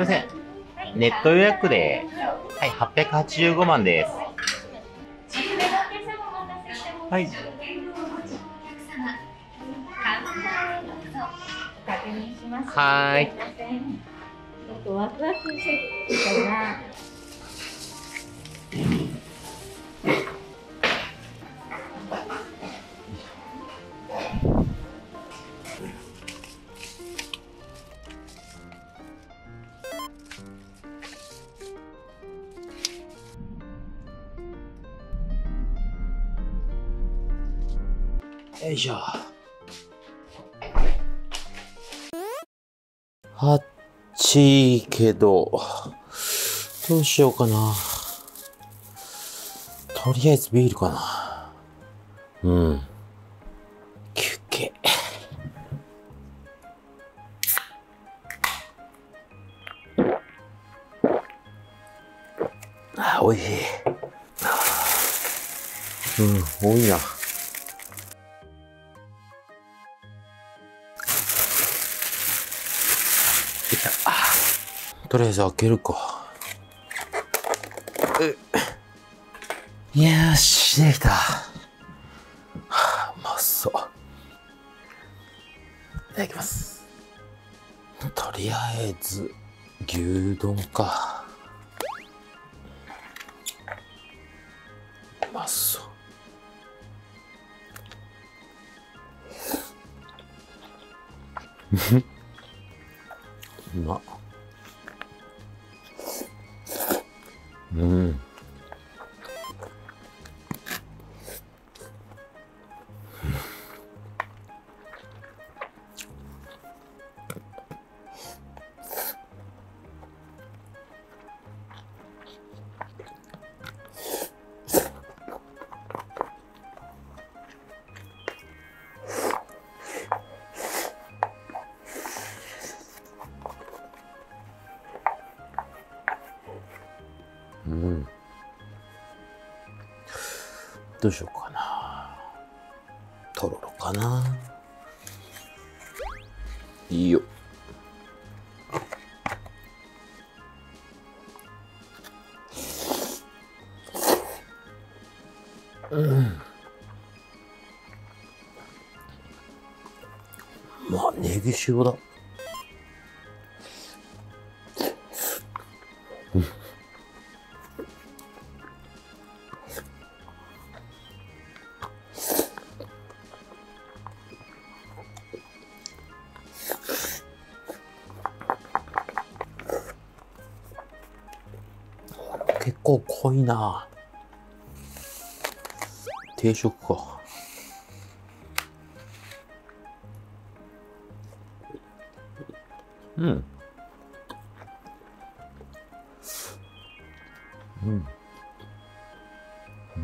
ません。ネット予約で、はい、885万です。はい。はーい。 ワクワクセットがよいしょ。あっちいけど、どうしようかな。とりあえずビールかな。うん。休憩。あ、おいしい。うん、多いな。とりあえず開けるか。よーし、できた。うまそう。いただきます。とりあえず、牛丼か。うまそう。うまっ。うん。うん。どうしようかな。とろろかな。いいよ。うん。まあ、ネギ塩だ。結構濃いな。定食か。うん。うん。うん。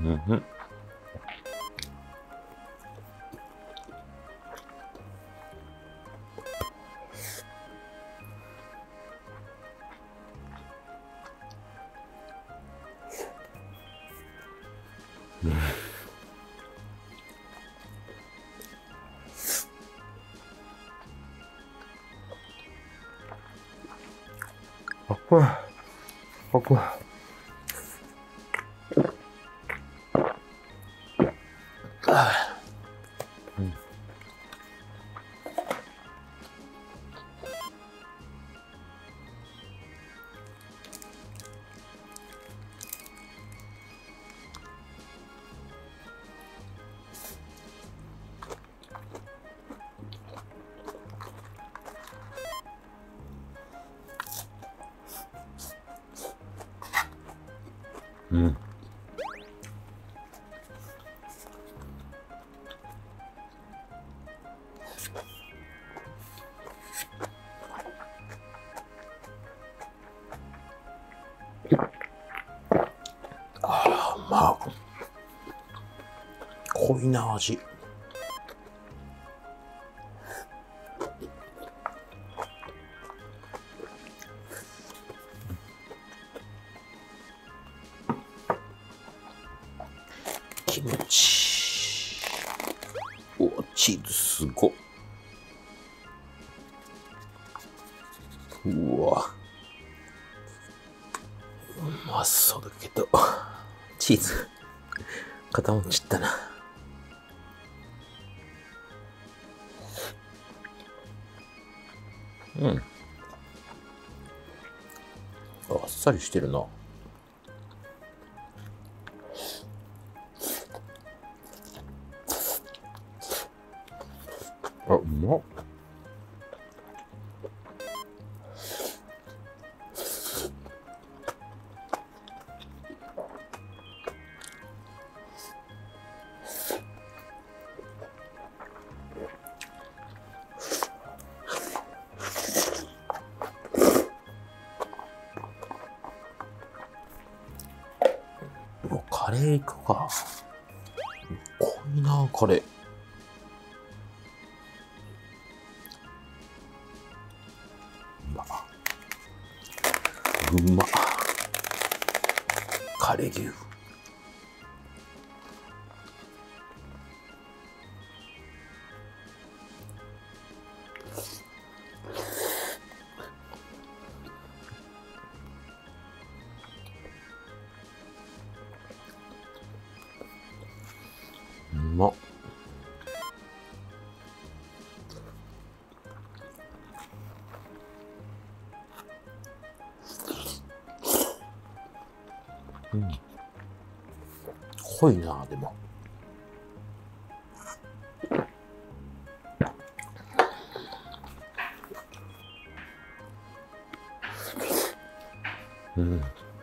あ、これ。あ、これ。うん。まあ、濃いな味。キムチ。お、チーズすごっ。うわ。 まあそうだけど、チーズ固まっちゃったな。うん。あっさりしてるな。あ、うまっ。カレーいくか。濃いな、カレー。うまっ。カレー牛。うまっ。うん。濃いな、でも。うん。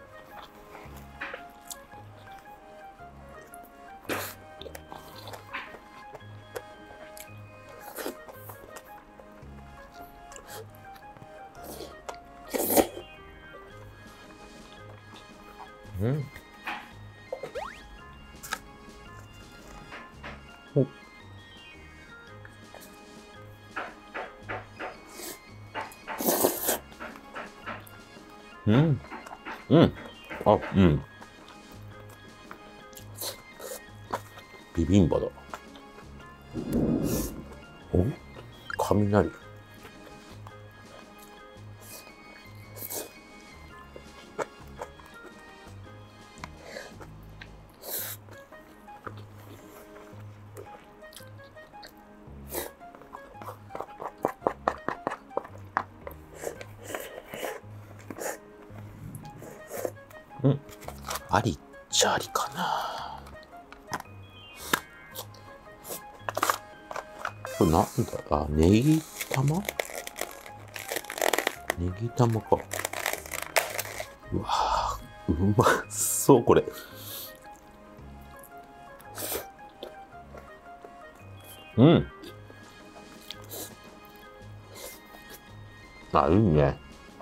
うん。お。うん。うん。あ、うん。ビビンバだ。お？雷。うん。ありっちゃありかな。これなんだ。あ、ネギ玉？ネギ玉か。うわぁ、うまそう、これ。うん。あ、いいね。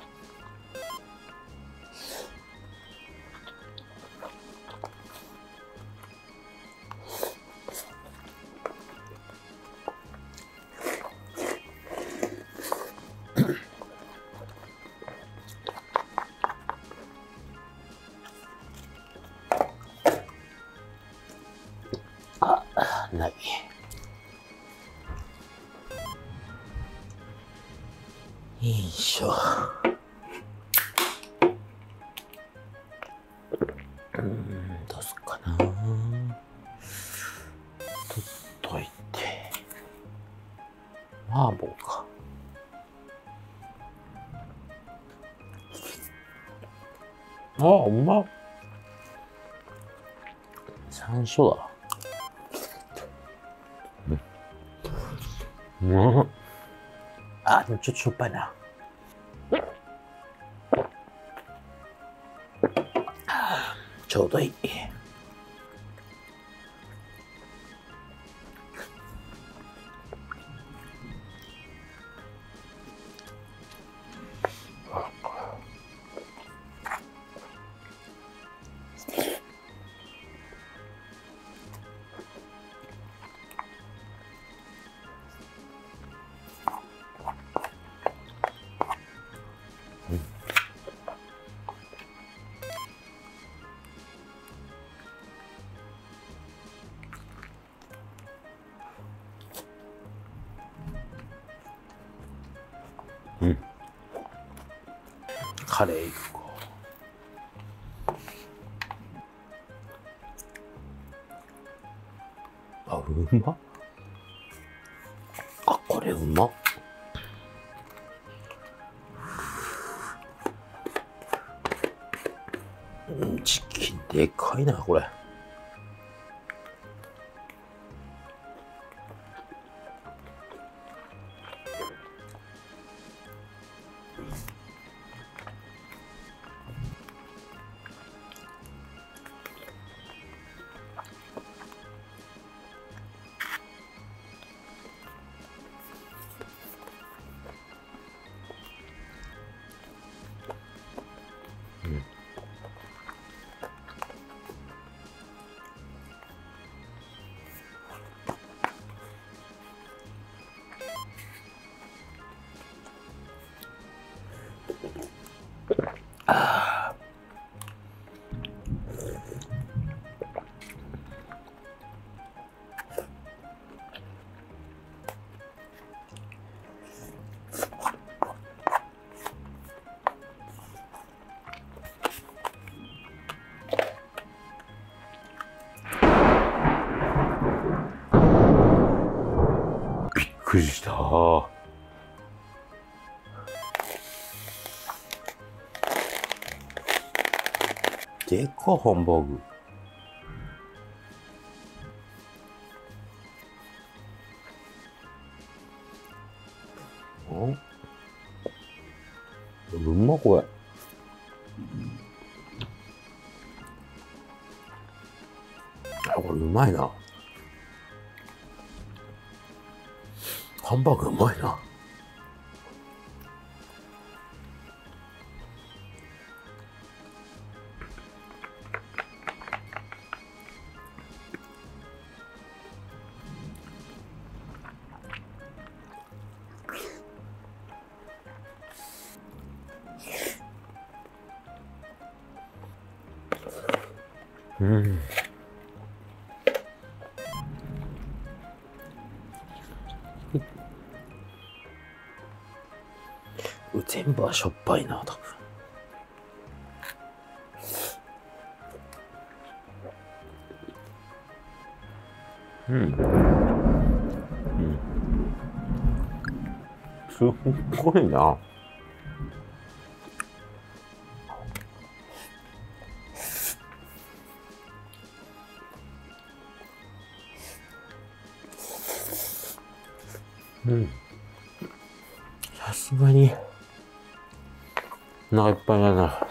あ、ない。よいしょ。どうすっかな。取っといて。麻婆か。あ、うまっ。山椒だ。うん。あ、でもちょっとしょっぱいな。ちょうどいい。うん。カレーいくか。 あ、うまっ。あ、これうまっ。チキンでかいな、これ。びっくりした。でかハンバーグ。うまこれ。あ、これうまいな。ハンバーグうまいな。うん。全部はしょっぱいな、多分。うん。すっごいな。さすがにお腹いっぱいだな。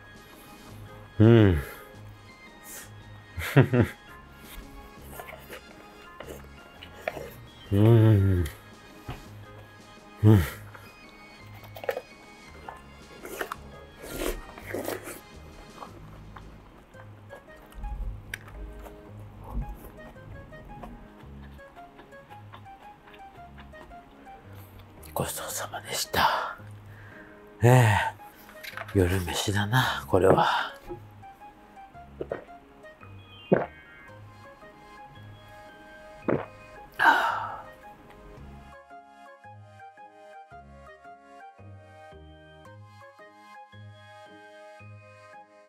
ごちそうさまでした。夜飯だな、これは。